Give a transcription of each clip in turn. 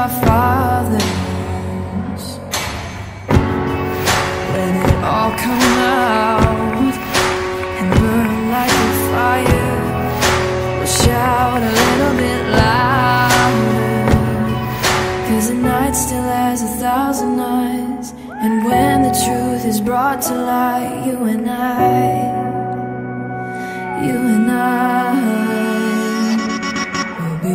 our fathers. Let it all come out and burn like a fire. We'll shout a little bit louder, 'cause the night still has 1,000 eyes. And when the truth is brought to light, you and I will be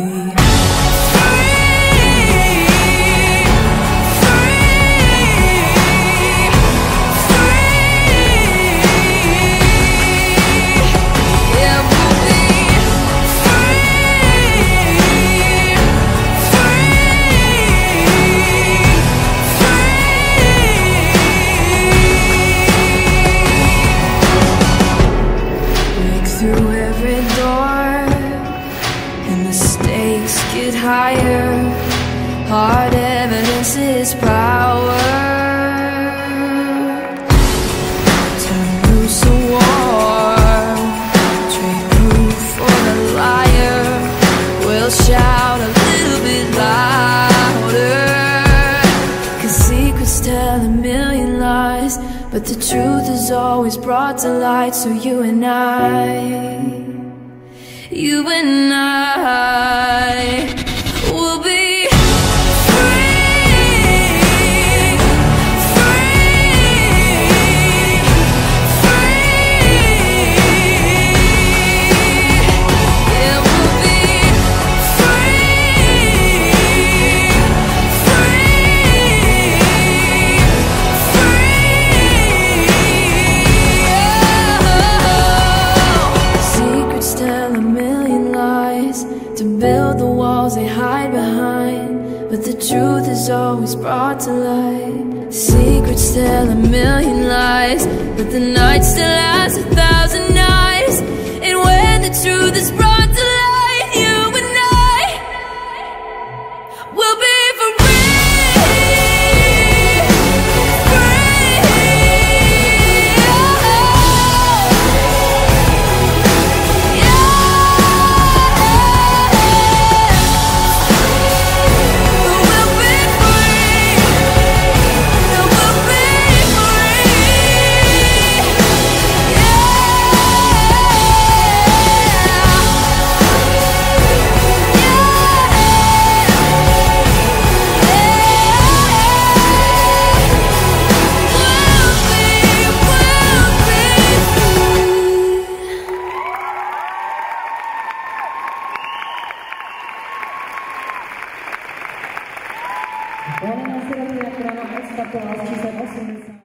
through every door, and the stakes get higher. Hard evidence is power. Turn loose a war, trade proof for the liar. We'll shout a little bit louder, 'cause secrets tell a million lies, but the truth is always brought to light. So you and I will be to build the walls they hide behind, but the truth is always brought to light. Secrets tell a million lies, but the night still has 1,000 eyes. And when the truth is brought to light, you and I will be Buona sera, Pietro, a Statola, ci siamo